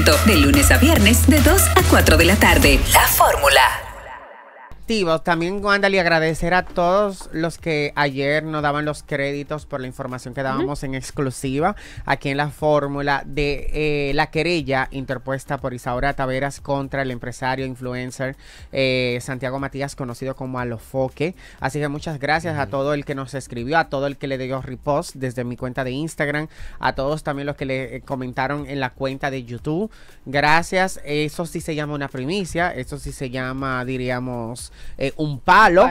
De lunes a viernes, de 2 a 4 de la tarde. La Fórmula. También, Wanda, le agradecer a todos los que ayer nos daban los créditos por la información que dábamos en exclusiva aquí en la Fórmula de la querella interpuesta por Isaura Taveras contra el empresario influencer Santiago Matías, conocido como Alofoque. Así que muchas gracias a todo el que nos escribió, a todo el que le dio repost desde mi cuenta de Instagram, a todos también los que le comentaron en la cuenta de YouTube. Gracias. Eso sí se llama una primicia, eso sí se llama, diríamos, un palo.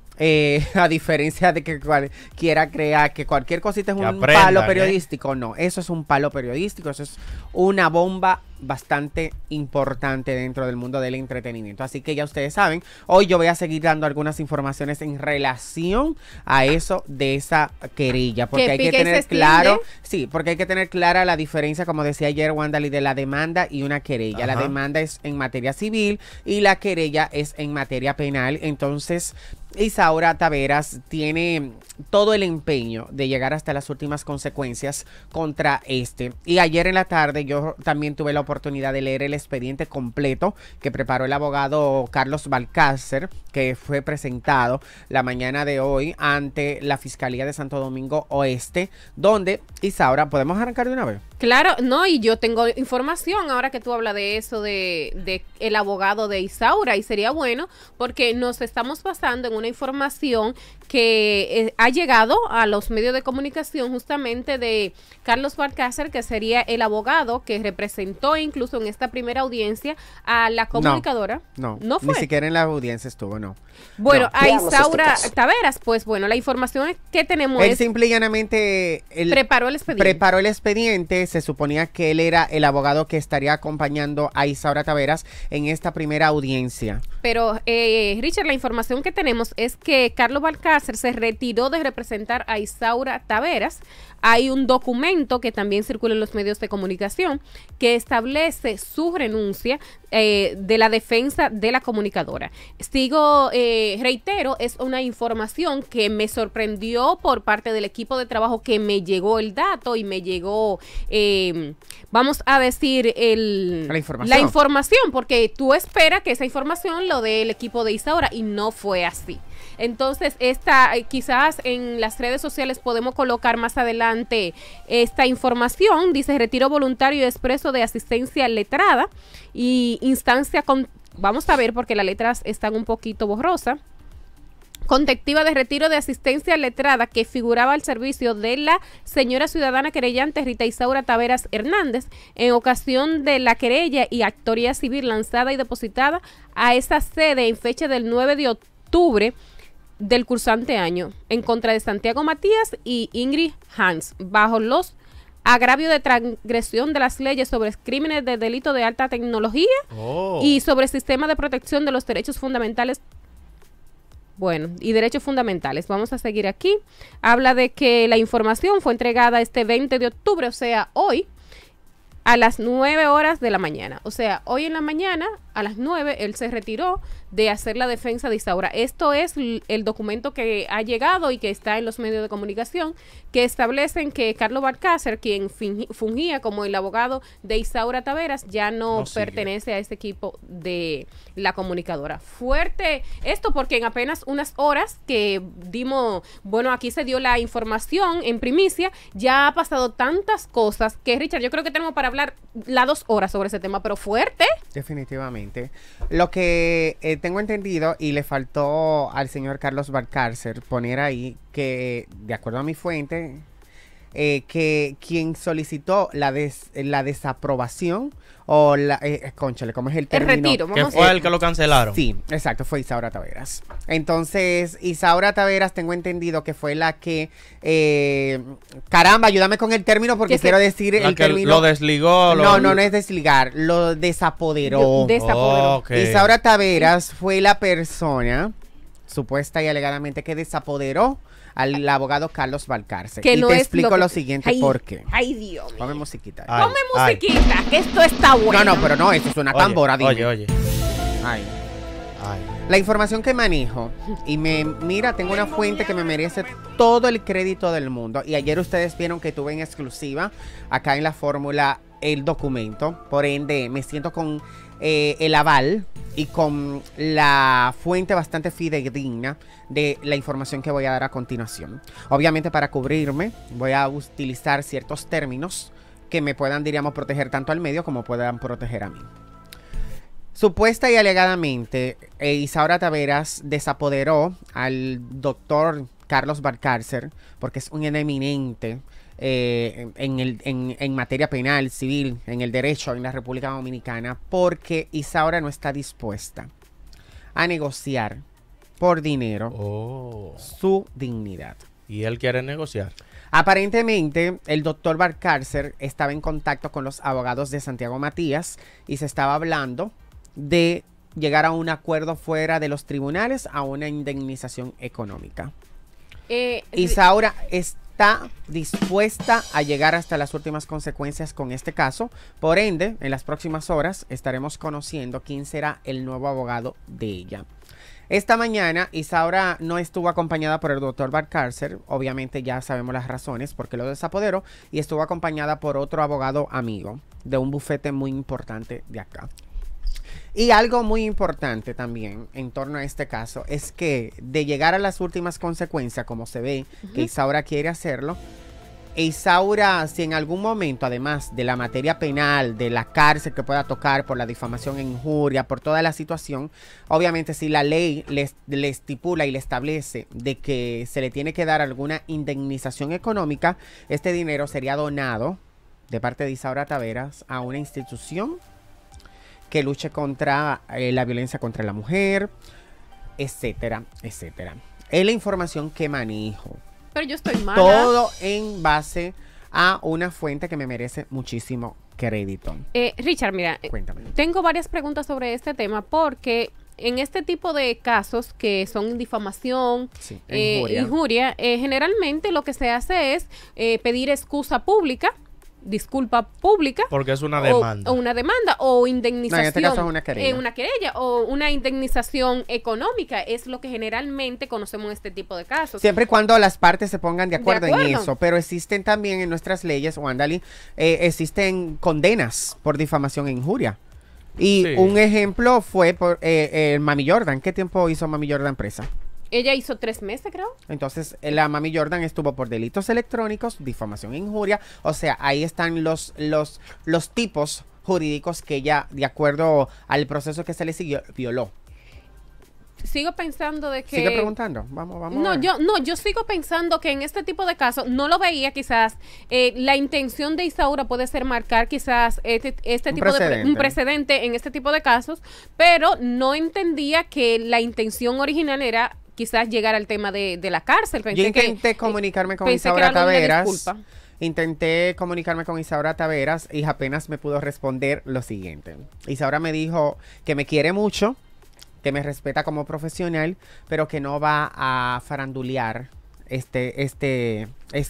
A diferencia de que quiera crear que cualquier cosita es un palo periodístico, no, eso es un palo periodístico, eso es una bomba bastante importante dentro del mundo del entretenimiento. Así que ya ustedes saben, hoy yo voy a seguir dando algunas informaciones en relación a eso de esa querella, porque hay que tener claro, sí, porque hay que tener clara la diferencia, como decía ayer Wandali, de la demanda y una querella. Ajá. La demanda es en materia civil y la querella es en materia penal. Entonces Isaura Taveras tiene todo el empeño de llegar hasta las últimas consecuencias contra este. Y ayer en la tarde yo también tuve la oportunidad de leer el expediente completo que preparó el abogado Carlos Balcácer, que fue presentado la mañana de hoy ante la Fiscalía de Santo Domingo Oeste, donde, Isaura, ¿podemos arrancar de una vez? Claro, no, y yo tengo información ahora que tú hablas de eso, de el abogado de Isaura, y sería bueno porque nos estamos basando en una información que ha llegado a los medios de comunicación justamente de Carlos Balcácer, que sería el abogado que representó incluso en esta primera audiencia a la comunicadora. No fue. Ni siquiera en la audiencia estuvo, no. Bueno, a Isaura Taveras, pues bueno, la información que tenemos él simple y llanamente preparó el expediente. Se suponía que él era el abogado que estaría acompañando a Isaura Taveras en esta primera audiencia. Pero, Richard, la información que tenemos es que Carlos Balcácer se retiró de representar a Isaura Taveras. Hay un documento que también circula en los medios de comunicación que establece su renuncia de la defensa de la comunicadora. Reitero, es una información que me sorprendió por parte del equipo de trabajo, que me llegó el dato y me llegó, vamos a decir, la información, porque tú esperas que esa información lo dé el equipo de Isaura y no fue así. Entonces, quizás en las redes sociales podemos colocar más adelante esta información. Dice: retiro voluntario y expreso de asistencia letrada y instancia con... Vamos a ver porque las letras están un poquito borrosas. Contectiva de retiro de asistencia letrada que figuraba al servicio de la señora ciudadana querellante Rita Isaura Taveras Hernández en ocasión de la querella y actoría civil lanzada y depositada a esa sede en fecha del 9 de octubre del cursante año en contra de Santiago Matías y Ingrid Hans bajo los agravios de transgresión de las leyes sobre crímenes de delito de alta tecnología y sobre sistema de protección de los derechos fundamentales. Bueno, y derechos fundamentales. Vamos a seguir aquí. Habla de que la información fue entregada este 20 de octubre, o sea, hoy, a las 9 horas de la mañana. O sea, hoy en la mañana, a las 9, él se retiró de hacer la defensa de Isaura. Esto es el documento que ha llegado y que está en los medios de comunicación, que establecen que Carlos Balcácer, quien fungía como el abogado de Isaura Taveras, ya no pertenece a este equipo de la comunicadora. Fuerte esto, porque en apenas unas horas que dimos, bueno, aquí se dio la información en primicia, ya ha pasado tantas cosas que, Richard, yo creo que tenemos para hablar las 2 horas sobre ese tema, pero fuerte. Definitivamente. Lo que tengo entendido, y le faltó al señor Carlos Balcácer poner ahí que, de acuerdo a mi fuente, que quien solicitó la desaprobación o la, cónchale, ¿cómo es el término? El retiro. Que fue el que lo cancelaron. Sí, exacto, fue Isaura Taveras. Entonces, Isaura Taveras, tengo entendido que fue la que, caramba, ayúdame con el término porque quiero decir el término. Lo desligó. No es desligar, lo desapoderó. Okay. Isaura Taveras fue la persona, supuesta y alegadamente, que desapoderó al abogado Carlos Balcácer. Que y no te es explico lo siguiente, ¿por qué? Ay, Dios mío. Ponme musiquita. Ponme musiquita, que esto está bueno. No, pero no, eso es una tambora. Oye. Ay. La información que manejo, y mira, tengo una fuente que me merece todo el crédito del mundo. Y ayer ustedes vieron que tuve en exclusiva acá en la Fórmula el documento, por ende me siento con el aval y con la fuente bastante fidedigna de la información que voy a dar a continuación. Obviamente, para cubrirme voy a utilizar ciertos términos que me puedan, diríamos, proteger tanto al medio como puedan proteger a mí. Supuesta y alegadamente, Isaura Taveras desapoderó al doctor Carlos Valcárcer, porque es un eminente en materia penal, civil, en el derecho en la República Dominicana, porque Isaura no está dispuesta a negociar por dinero su dignidad. ¿Y él quiere negociar? Aparentemente, el doctor Valcárcer estaba en contacto con los abogados de Santiago Matías y se estaba hablando de llegar a un acuerdo fuera de los tribunales a una indemnización económica. Isaura está dispuesta a llegar hasta las últimas consecuencias con este caso. Por ende, en las próximas horas estaremos conociendo quién será el nuevo abogado de ella. Esta mañana Isaura no estuvo acompañada por el doctor Valcárcer, obviamente ya sabemos las razones por qué lo desapoderó, y estuvo acompañada por otro abogado amigo de un bufete muy importante de acá. Y algo muy importante también en torno a este caso es que de llegar a las últimas consecuencias, como se ve que Isaura quiere hacerlo, Isaura, si en algún momento, además de la materia penal, de la cárcel que pueda tocar por la difamación e injuria, por toda la situación, obviamente si la ley le estipula y le establece de que se le tiene que dar alguna indemnización económica, este dinero sería donado de parte de Isaura Taveras a una institución que luche contra la violencia contra la mujer, etcétera, etcétera. Es la información que manejo. Pero yo estoy mala. Todo en base a una fuente que me merece muchísimo crédito. Richard, mira, cuéntame. Tengo varias preguntas sobre este tema porque en este tipo de casos que son difamación, Sí, injuria, generalmente lo que se hace es pedir excusa pública, disculpa pública, porque es una demanda. O una demanda o indemnización. No, en este caso es una querella. O una indemnización económica es lo que generalmente conocemos en este tipo de casos. Siempre y cuando las partes se pongan de acuerdo en eso, pero existen también en nuestras leyes, Wandali, existen condenas por difamación e injuria. Y un ejemplo fue por Mami Jordan. ¿Qué tiempo hizo Mami Jordan presa? Ella hizo 3 meses, creo. Entonces, la Mami Jordan estuvo por delitos electrónicos, difamación e injuria. O sea, ahí están los tipos jurídicos que ella, de acuerdo al proceso que se le siguió, violó. Sigo pensando de que... Sigue preguntando. Vamos. Yo sigo pensando que en este tipo de casos, no lo veía quizás, la intención de Isaura puede ser marcar quizás un precedente en este tipo de casos, pero no entendía que la intención original era quizás llegar al tema de la cárcel. Yo intenté comunicarme con Isaura Taveras. Intenté comunicarme con Isaura Taveras y apenas me pudo responder lo siguiente. Isaura me dijo que me quiere mucho, que me respeta como profesional, pero que no va a farandulear este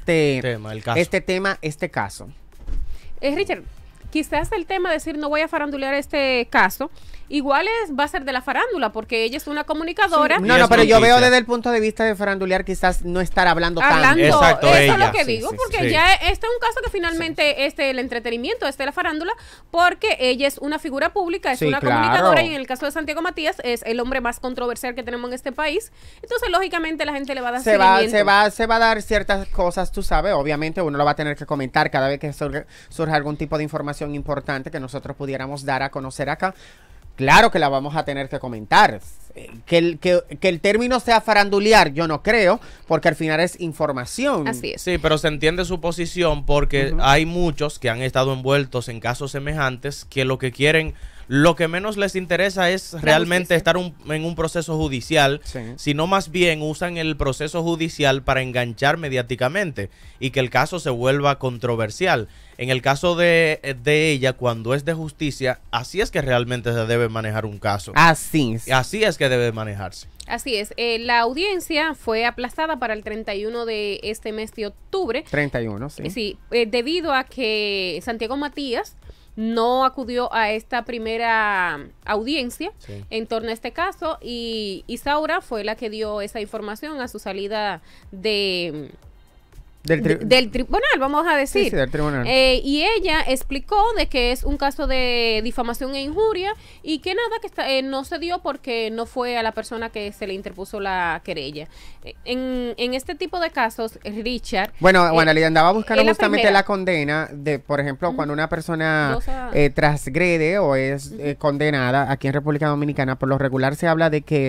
caso. Richard, quizás el tema de decir no voy a farandulear este caso, igual va a ser de la farándula, porque ella es una comunicadora. Sí. No, pero yo veo desde el punto de vista de farandulear, quizás no estar hablando tanto. Exacto, eso es lo que digo, porque ya este es un caso que finalmente el entretenimiento, la farándula, porque ella es una figura pública, es una comunicadora, y en el caso de Santiago Matías es el hombre más controversial que tenemos en este país. Entonces, lógicamente, la gente le va a dar seguimiento. Se va a dar ciertas cosas, tú sabes, obviamente uno lo va a tener que comentar cada vez que surja algún tipo de información importante que nosotros pudiéramos dar a conocer acá. Claro que la vamos a tener que comentar. Que el término sea farandulear, yo no creo, porque al final es información. Así es. Sí, pero se entiende su posición porque hay muchos que han estado envueltos en casos semejantes que lo que quieren, lo que menos les interesa es realmente estar en un proceso judicial, sino más bien usan el proceso judicial para enganchar mediáticamente y que el caso se vuelva controversial. En el caso de ella, cuando es de justicia, así es que realmente se debe manejar un caso. Así es que debe manejarse. Así es. La audiencia fue aplazada para el 31 de este mes de octubre. 31, sí. Sí, debido a que Santiago Matías no acudió a esta primera audiencia en torno a este caso, y Isaura fue la que dio esa información a su salida de del tribunal, vamos a decir. Sí, del tribunal. Y ella explicó de que es un caso de difamación e injuria y que nada, que no se dio porque no fue a la persona que se le interpuso la querella. En este tipo de casos, Richard... Bueno, le andaba buscando justamente la condena de, por ejemplo, cuando una persona transgrede o es condenada aquí en República Dominicana, por lo regular se habla de que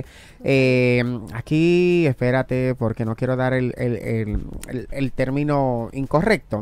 aquí, espérate, porque no quiero dar el término incorrecto.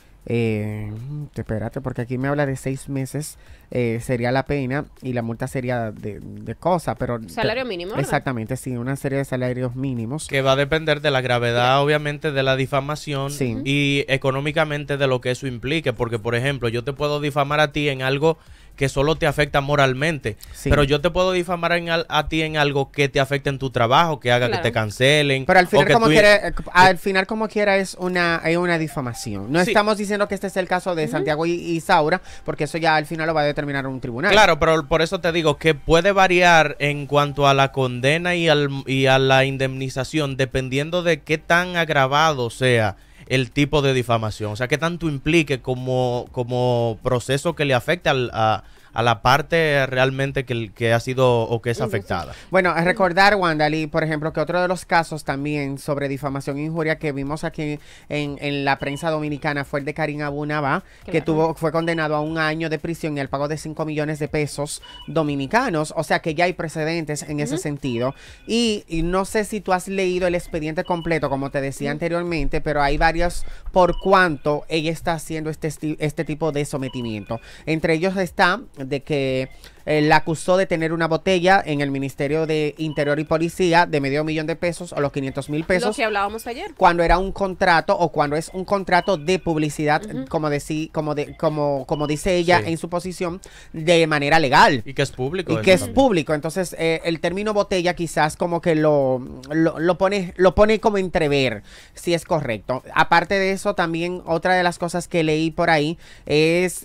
Espérate, porque aquí me habla de 6 meses sería la pena y la multa sería de cosa, pero... Salario mínimo, ¿verdad? Exactamente, sí, una serie de salarios mínimos. Que va a depender de la gravedad, obviamente, de la difamación y económicamente de lo que eso implique, porque, por ejemplo, yo te puedo difamar a ti en algo que solo te afecta moralmente, pero yo te puedo difamar a ti en algo que te afecte en tu trabajo, que haga que te cancelen. Pero al final como quiera es una difamación. No estamos diciendo que este es el caso de Santiago y Isaura, porque eso ya al final lo va a determinar un tribunal. Claro, pero por eso te digo que puede variar en cuanto a la condena y a la indemnización, dependiendo de qué tan agravado sea el tipo de difamación, o sea, qué tanto implique como proceso que le afecte a la parte realmente que ha sido o que es afectada. Bueno, recordar, Wandali, por ejemplo, que otro de los casos también sobre difamación e injuria que vimos aquí en la prensa dominicana fue el de Karim Abu Nabaa, que fue condenado a 1 año de prisión y al pago de 5 millones de pesos dominicanos, o sea que ya hay precedentes en ese sentido. Y no sé si tú has leído el expediente completo, como te decía anteriormente, pero hay varios por cuánto ella está haciendo este tipo de sometimiento. Entre ellos está de que la acusó de tener una botella en el Ministerio de Interior y Policía de $500,000 de pesos o los 500,000 pesos. Lo que hablábamos ayer. Cuando era un contrato o cuando es un contrato de publicidad, como dice ella en su posición, de manera legal. Y que es público. Y que es público. Entonces, el término botella quizás como que lo pone como entrever, si es correcto. Aparte de eso, también otra de las cosas que leí por ahí es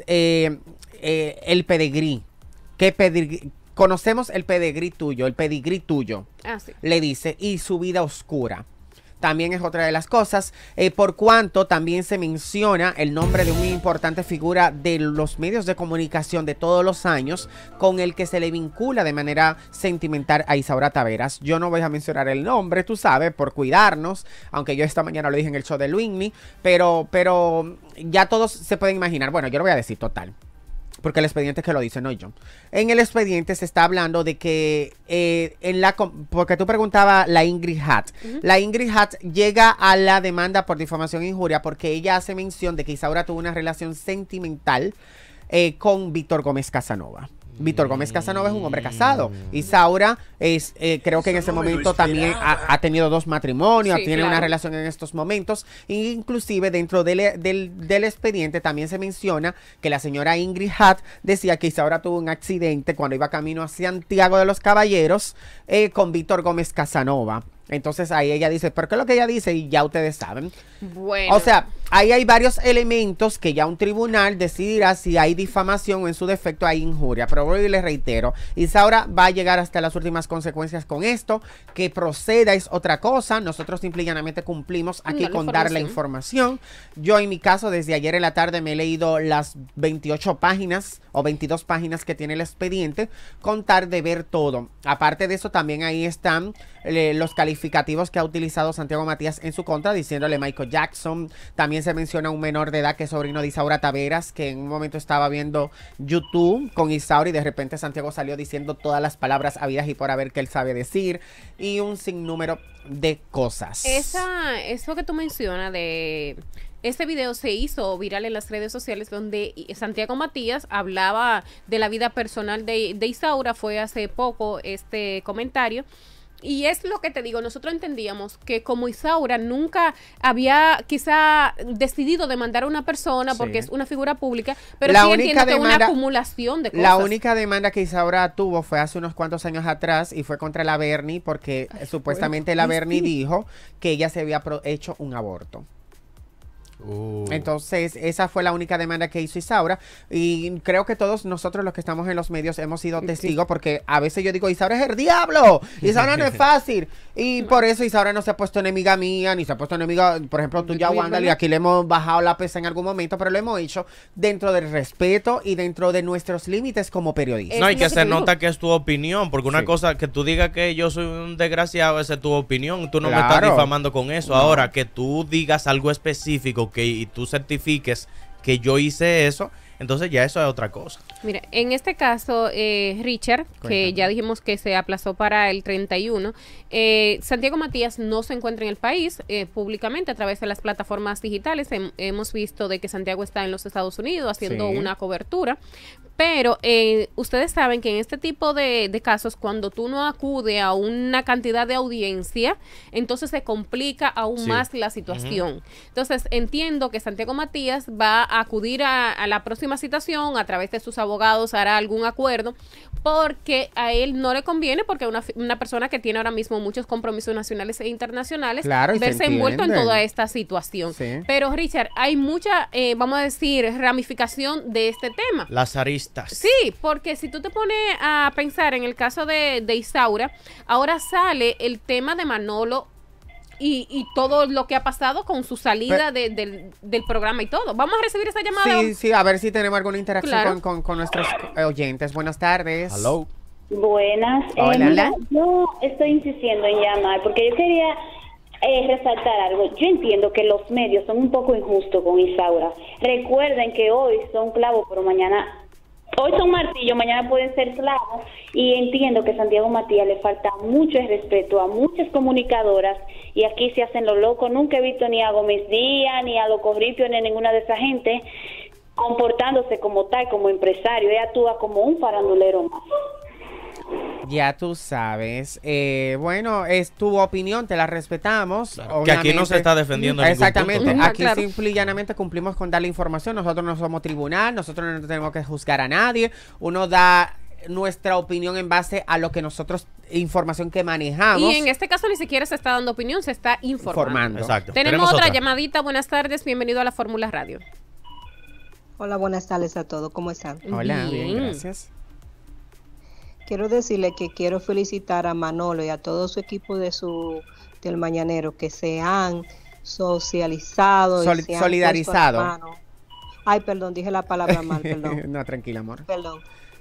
el pedigrí. Conocemos el pedigrí tuyo, Sí. le dice, y su vida oscura. También es otra de las cosas, por cuanto también se menciona el nombre de una importante figura de los medios de comunicación de todos los años, con el que se le vincula de manera sentimental a Isaura Taveras. Yo no voy a mencionar el nombre, tú sabes, por cuidarnos, aunque yo esta mañana lo dije en el show de Luigny, pero ya todos se pueden imaginar. Bueno, yo lo voy a decir total, porque el expediente que lo dice, no yo. En el expediente se está hablando de que porque tú preguntabas la Ingrid Hatt. La Ingrid Hatt llega a la demanda por difamación e injuria porque ella hace mención de que Isaura tuvo una relación sentimental con Víctor Gómez Casanova. Víctor Gómez Casanova es un hombre casado. Isaura creo que en ese momento también ha tenido 2 matrimonios, tiene una relación en estos momentos. Inclusive dentro del expediente también se menciona que la señora Ingrid Hatt decía que Isaura tuvo un accidente cuando iba camino a Santiago de los Caballeros con Víctor Gómez Casanova. Entonces ahí ella dice, ¿pero qué es lo que ella dice? Y ya ustedes saben. Bueno. O sea, ahí hay varios elementos que ya un tribunal decidirá si hay difamación o en su defecto hay injuria. Pero hoy les reitero, Isaura va a llegar hasta las últimas consecuencias con esto. Que proceda es otra cosa. Nosotros simple y llanamente cumplimos aquí con dar la información. Yo en mi caso, desde ayer en la tarde me he leído las 28 páginas o 22 páginas que tiene el expediente, contar de ver todo. Aparte de eso, también ahí están los calificativos que ha utilizado Santiago Matías en su contra, diciéndole Michael Jackson. También se menciona un menor de edad que es sobrino de Isaura Taveras, que en un momento estaba viendo YouTube con Isaura y de repente Santiago salió diciendo todas las palabras habidas y por haber que él sabe decir, y un sinnúmero de cosas. Eso que tú mencionas de... Este video se hizo viral en las redes sociales donde Santiago Matías hablaba de la vida personal de Isaura. Fue hace poco este comentario. Y es lo que te digo, nosotros entendíamos que como Isaura nunca había quizá decidido demandar a una persona porque es una figura pública, pero sí entiendo que es una acumulación de cosas. La única demanda que Isaura tuvo fue hace unos cuantos años atrás y fue contra la Berni porque supuestamente la Berni dijo que ella se había hecho un aborto. Entonces, esa fue la única demanda que hizo Isaura. Y creo que todos nosotros los que estamos en los medios hemos sido testigos, porque a veces yo digo, Isaura es el diablo, Isaura no es fácil. Y por eso Isaura no se ha puesto enemiga mía, ni se ha puesto enemiga, por ejemplo, tú ya, Wanda, y aquí le hemos bajado la pesa en algún momento, pero lo hemos hecho dentro del respeto y dentro de nuestros límites como periodistas. No, y que se nota que es tu opinión, porque una cosa que tú digas que yo soy un desgraciado, esa es tu opinión, tú no me estás difamando con eso. Ahora, que tú digas algo específico y tú certifiques que yo hice eso, entonces ya eso es otra cosa. Mira, en este caso, Richard, que ya dijimos que se aplazó para el 31, Santiago Matías no se encuentra en el país públicamente a través de las plataformas digitales. Hemos visto de que Santiago está en los Estados Unidos haciendo una cobertura, pero ustedes saben que en este tipo de casos, cuando tú no acudes a una cantidad de audiencia, entonces se complica aún más la situación. Entonces, entiendo que Santiago Matías va a acudir a la próxima citación, a través de sus abogados hará algún acuerdo, porque a él no le conviene, porque una persona que tiene ahora mismo muchos compromisos nacionales e internacionales, verse envuelto en toda esta situación. Pero, Richard, hay mucha, vamos a decir, ramificación de este tema. Las aristas. Sí, porque si tú te pones a pensar en el caso de Isaura, ahora sale el tema de Manolo y todo lo que ha pasado con su salida del programa y todo. Vamos a recibir esa llamada. Sí, a ver si tenemos alguna interacción con nuestros oyentes. Buenas tardes. Hello. Buenas. Hola. Yo estoy insistiendo en llamar porque yo quería resaltar algo. Yo entiendo que los medios son un poco injustos con Isaura. Recuerden que hoy son clavos, pero mañana... Hoy son martillos, mañana pueden ser clavos, y entiendo que a Santiago Matías le falta mucho el respeto a muchas comunicadoras, y aquí se hacen lo loco. Nunca he visto ni a Gómez Díaz, ni a Locorripio, ni a ninguna de esa gente comportándose como tal, como empresario. Ella actúa como un farandulero más. Ya tú sabes. Bueno, es tu opinión, te la respetamos. Claro, que aquí no se está defendiendo exactamente, ningún punto. Aquí simple y llanamente cumplimos con dar la información. Nosotros no somos tribunal, nosotros no tenemos que juzgar a nadie. Uno da nuestra opinión en base a lo que nosotros, información que manejamos. Y en este caso ni siquiera se está dando opinión, se está informando. Exacto. Tenemos otra llamadita. Buenas tardes, bienvenido a la Fórmula Radio. Hola, buenas tardes a todos, ¿cómo están? Hola, bien, gracias. Quiero decirle que quiero felicitar a Manolo y a todo su equipo del Mañanero, que se han socializado y se han solidarizado. Ay, perdón, dije la palabra mal, perdón. No, tranquila, amor. Perdón.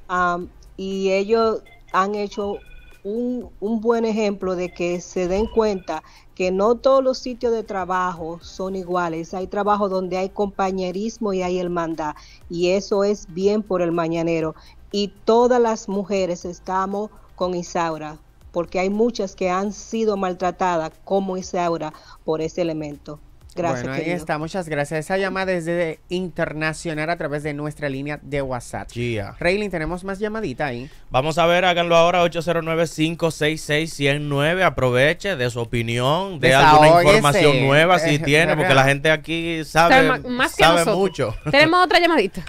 Y ellos han hecho un buen ejemplo de que se den cuenta que no todos los sitios de trabajo son iguales. Hay trabajo donde hay compañerismo y hay hermandad, y eso es bien por el Mañanero. Y todas las mujeres estamos con Isaura, porque hay muchas que han sido maltratadas como Isaura por ese elemento. Gracias, bueno, ahí querido. está, muchas gracias. Esa llamada es de internacional a través de nuestra línea de WhatsApp. Raylin, tenemos más llamadita ahí. Vamos a ver, háganlo ahora, 809-566-109. Aproveche de su opinión, de alguna información nueva si tiene, porque la gente aquí sabe mucho. Tenemos otra llamadita.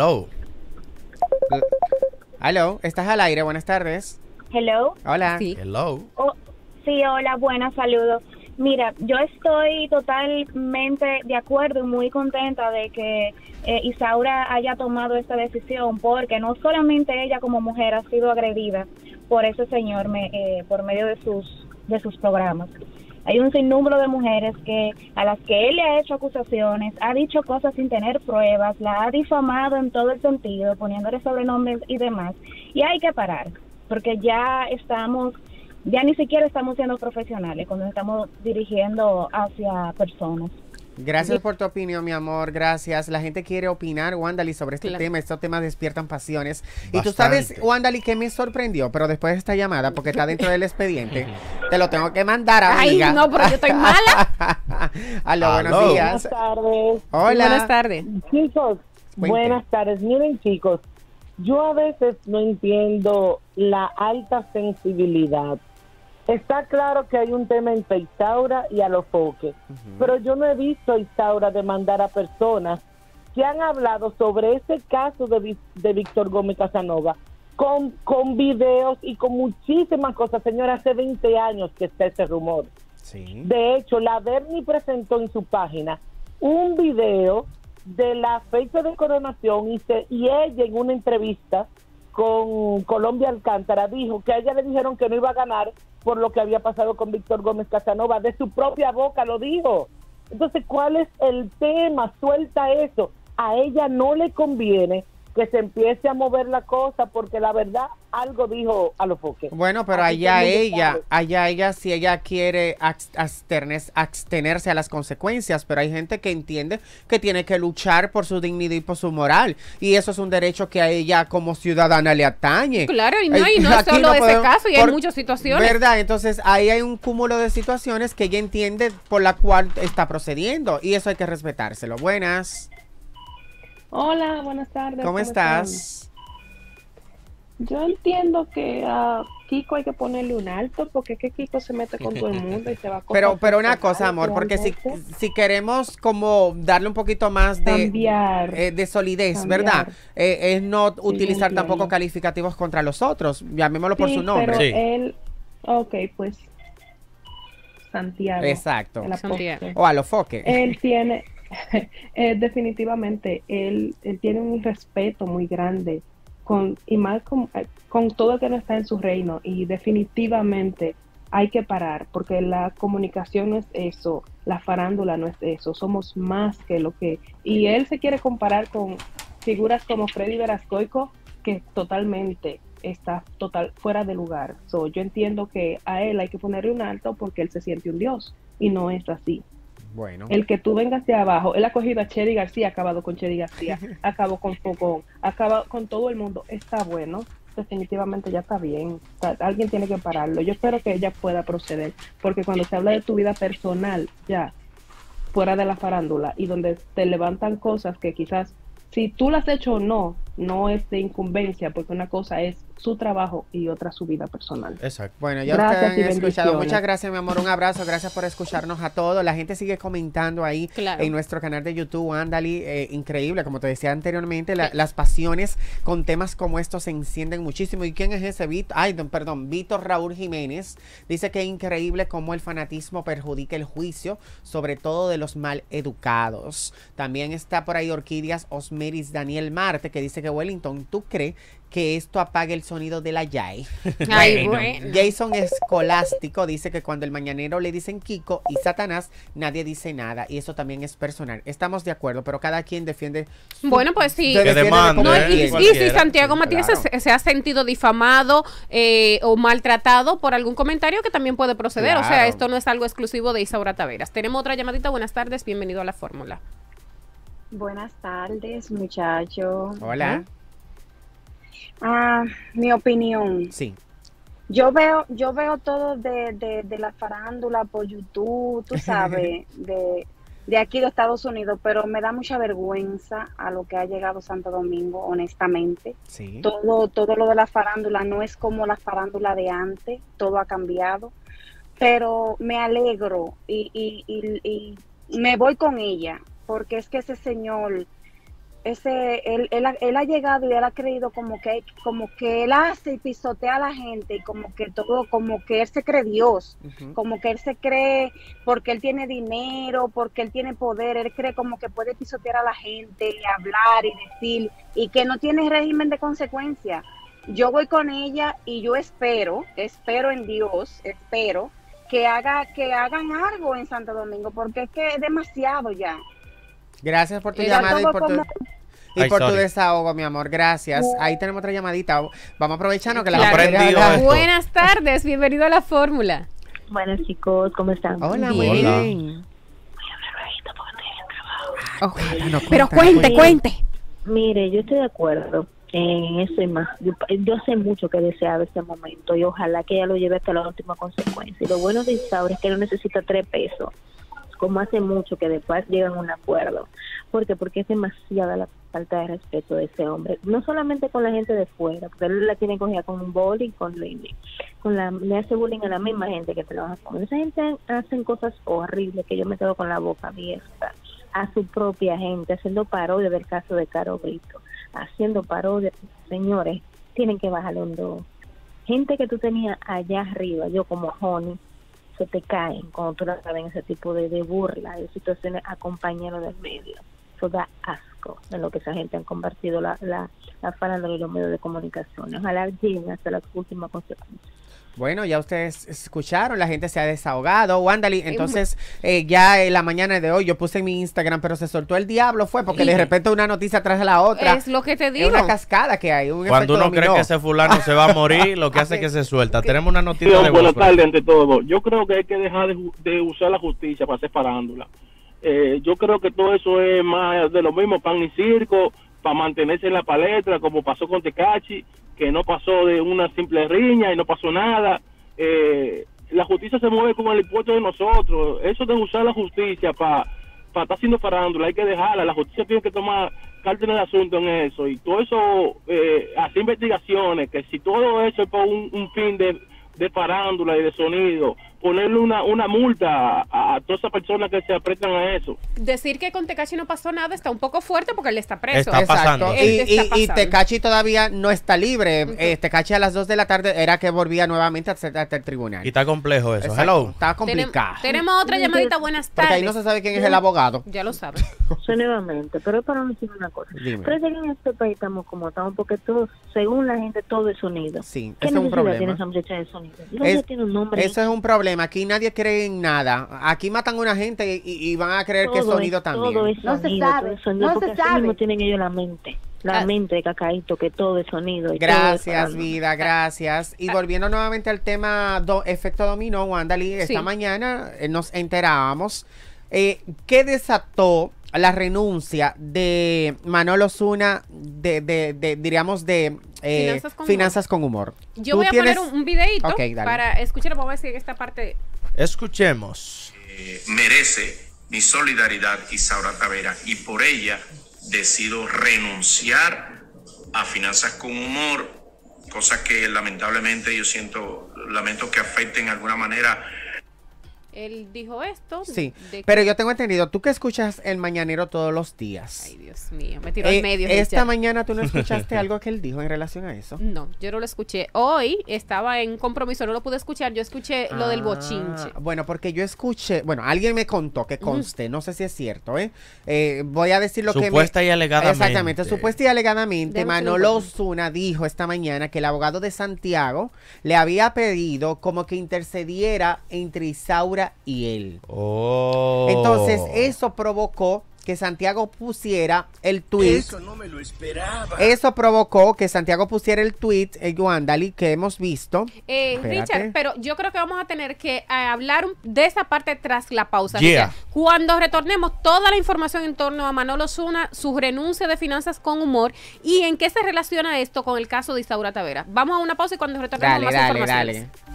Aló, estás al aire, buenas tardes. Hello. Hola. Sí. Hello. Sí, hola, buenas, saludos. Mira, yo estoy totalmente de acuerdo y muy contenta de que Isaura haya tomado esta decisión, porque no solamente ella como mujer ha sido agredida por ese señor por medio de sus programas. Hay un sinnúmero de mujeres a las que él le ha hecho acusaciones, ha dicho cosas sin tener pruebas, la ha difamado en todo el sentido, poniéndole sobrenombres y demás. Y hay que parar, porque ya ni siquiera estamos siendo profesionales cuando estamos dirigiendo hacia personas. Gracias por tu opinión, mi amor, gracias. La gente quiere opinar, Wandali, sobre este tema. Estos temas despiertan pasiones. Bastante. Y tú sabes, Wandali, que me sorprendió, pero después de esta llamada, porque está dentro del expediente, te lo tengo que mandar, amiga. Ay, no, pero yo estoy mala. Aló, buenos días. Buenas tardes. Hola. Buenas tardes. Chicos, buenas tardes. Miren, chicos, yo a veces no entiendo la alta sensibilidad. Está claro que hay un tema entre Isaura y Alofoque, pero yo no he visto a Isaura demandar a personas que han hablado sobre ese caso de Víctor Gómez Casanova con videos y con muchísimas cosas. Señora, hace 20 años que está ese rumor. Sí. De hecho, la Berni presentó en su página un video de la fecha de coronación y ella en una entrevista con Colombia Alcántara dijo que a ella le dijeron que no iba a ganar por lo que había pasado con Víctor Gómez Casanova, de su propia boca lo dijo. Entonces, ¿cuál es el tema? Suelta eso. A ella no le conviene que se empiece a mover la cosa, porque la verdad algo dijo a los foques. Bueno, pero allá ella, si ella quiere abstenerse a las consecuencias, pero hay gente que entiende que tiene que luchar por su dignidad y por su moral, y eso es un derecho que a ella como ciudadana le atañe. Claro, y no es solo ese caso, y hay muchas situaciones. ¿Verdad? Entonces ahí hay un cúmulo de situaciones que ella entiende por la cual está procediendo, y eso hay que respetárselo. Buenas. Hola, buenas tardes. ¿Cómo estás? Yo entiendo que a Kiko hay que ponerle un alto, porque es que Kiko se mete con todo el mundo y se va a pero una cosa, amor, porque si queremos como darle un poquito más de solidez, ¿verdad? Es no utilizar tampoco calificativos contra los otros, llamémoslo por su nombre. Pero él, pues Santiago. Exacto. Santiago. O a los foques. Él tiene... definitivamente él tiene un respeto muy grande con todo el que no está en su reino, y definitivamente hay que parar, porque la comunicación no es eso, la farándula no es eso, somos más que lo que, y él se quiere comparar con figuras como Freddy Verascoico, que totalmente está fuera de lugar. Yo entiendo que a él hay que ponerle un alto porque él se siente un dios, y no es así. Bueno. El que tú vengas de abajo, él ha cogido a Chedi García, ha acabado con Chedi García, acabó con Fogón, acaba con todo el mundo. Está bueno, definitivamente ya está bien. Alguien tiene que pararlo. Yo espero que ella pueda proceder, porque cuando se habla de tu vida personal, ya fuera de la farándula, y donde te levantan cosas que quizás, si tú las has hecho o no, no es de incumbencia, porque una cosa es su trabajo y otra su vida personal. Exacto. Bueno, ya ustedes han escuchado. Muchas gracias, mi amor. Un abrazo. Gracias por escucharnos a todos. La gente sigue comentando ahí en nuestro canal de YouTube. Ándale, increíble. Como te decía anteriormente, las pasiones con temas como estos se encienden muchísimo. ¿Y quién es ese? Víctor Raúl Jiménez. Dice que es increíble cómo el fanatismo perjudica el juicio, sobre todo de los mal educados. También está por ahí Orquídeas Osmeris Daniel Marte, que dice que Wellington, ¿tú crees que esto apague el sonido de la Yay? Bueno. Jason Escolástico dice que cuando el mañanero le dicen Kiko y Satanás, nadie dice nada, y eso también es personal. Estamos de acuerdo, pero cada quien defiende bueno, pues sí. Que demande, y si Santiago Matías se ha sentido difamado o maltratado por algún comentario, que también puede proceder. O sea, esto no es algo exclusivo de Isaura Taveras. Tenemos otra llamadita. Buenas tardes, bienvenido a La Fórmula. Buenas tardes, muchachos. Hola. Mi opinión. Sí. Yo veo todo de la farándula por YouTube, tú sabes, de aquí de Estados Unidos, pero me da mucha vergüenza a lo que ha llegado Santo Domingo, honestamente. Sí. Todo lo de la farándula no es como la farándula de antes, todo ha cambiado, pero me alegro y me voy con ella, porque es que ese señor, él ha llegado y él ha creído como que él hace y pisotea a la gente, y como que él se cree Dios, como que él se cree, porque él tiene dinero, porque él tiene poder, él cree como que puede pisotear a la gente y hablar y decir, y que no tiene régimen de consecuencia. Yo voy con ella y yo espero en Dios, espero que hagan algo en Santo Domingo, porque es que es demasiado ya. Gracias por tu llamada y por tu desahogo, mi amor. Gracias. Ahí tenemos otra llamadita. Vamos a aprovecharnos que la aprendido. Buenas tardes, bienvenido a La Fórmula. Buenos chicos, ¿cómo están? Hola, muy bien. Pero cuente. Mire, yo estoy de acuerdo en eso y más. Yo sé mucho que deseaba este momento, y ojalá que ella lo lleve hasta la última consecuencia. Y lo bueno de Isaura es que no necesita 3 pesos, como hace mucho que después llegan a un acuerdo. ¿Por qué? Porque es demasiada la falta de respeto de ese hombre, no solamente con la gente de fuera, porque él la tiene cogida con un bullying, le hace bullying a la misma gente que trabaja con él. Esa gente hacen cosas horribles que yo me quedo con la boca abierta, a su propia gente, haciendo parodia del caso de Caro Brito, haciendo parodia. Señores, tienen que bajarle un 2. Gente que tú tenías allá arriba, yo como Honey, se te caen cuando tú la sabes en ese tipo de burla, de situaciones a compañeros del medio. Eso da asco de lo que esa gente han convertido la farándula y los medios de comunicación. Ojalá lleguen hasta las últimas consecuencias. Bueno, ya ustedes escucharon, la gente se ha desahogado. Wandali, entonces ya en la mañana de hoy yo puse en mi Instagram, pero se soltó el diablo, fue porque de repente una noticia tras la otra. Es lo que te digo. Es una cascada que hay. Cuando uno cree que ese fulano se va a morir, lo que hace es que se suelta. Tenemos una noticia de buenas tardes ante todo. Yo creo que hay que dejar de usar la justicia para hacer farándula. Yo creo que todo eso es más de lo mismo, pan y circo, para mantenerse en la palestra, como pasó con Tekashi, que no pasó de una simple riña y no pasó nada. La justicia se mueve como el impuesto de nosotros. Eso de usar la justicia para estar haciendo farándula, hay que dejarla. La justicia tiene que tomar carta en el asunto en eso. Y todo eso, hacer investigaciones, que si todo eso es por un fin de farándula y de sonido, ponerle una multa a todas esas personas que se apretan a eso. Decir que con Tekashi no pasó nada está un poco fuerte porque él está preso. Está pasando. Y Tekashi todavía no está libre. Tekashi a las 2 de la tarde era que volvía nuevamente hasta el tribunal. Y está complejo eso. Exacto. Hello. Está complicado. Tenemos otra llamadita. Buenas tardes. Porque ahí no se sabe quién es el abogado. Ya lo saben. Nuevamente, pero es para decir una cosa. Pero en este país estamos como estamos, porque todo, según la gente, todo es sonido. Sí, ¿Qué eso es un problema. tiene esa muchacha de sonido? Tiene un nombre. Eso es un problema. Aquí nadie cree en nada. Aquí matan a una gente y van a creer que es sonido también. Todo es sonido, no se sabe. Porque así mismo tienen ellos la mente. La mente de Cacaíto, que todo es sonido. Gracias, vida, gracias. Y volviendo nuevamente al tema efecto dominó, Wandali, esta mañana nos enterábamos que desató la renuncia de Manolo Zuna diríamos de Finanzas con Humor. Yo voy a poner un videito para escuchar, vamos a decir esta parte. Escuchemos. Merece mi solidaridad Isaura Tavera, y por ella decido renunciar a Finanzas con Humor, cosa que lamentablemente lamento que afecte en alguna manera. Él dijo esto. Sí, pero yo tengo entendido, tú que escuchas el Mañanero todos los días. Ay, Dios mío, me tiró al medio. Esta mañana tú no escuchaste algo que él dijo en relación a eso. No, yo no lo escuché. Hoy estaba en compromiso, no lo pude escuchar. Yo escuché lo del bochinche. Bueno, porque yo escuché, alguien me contó que conste, no sé si es cierto, voy a decir lo que supuesta y alegadamente. Exactamente, supuesta y alegadamente, Manolo Zuna dijo esta mañana que el abogado de Santiago le había pedido como que intercediera entre Isaura y él. Entonces eso provocó que Santiago pusiera el tweet. Eso no me lo esperaba. Eso provocó que Santiago pusiera el tweet, Wandali, que hemos visto. Richard, pero yo creo que vamos a tener que hablar de esa parte tras la pausa. Yeah. Cuando retornemos toda la información en torno a Manolo Zuna, su renuncia de Finanzas con Humor y en qué se relaciona esto con el caso de Isaura Tavera. Vamos a una pausa y cuando retornemos más informaciones. Dale.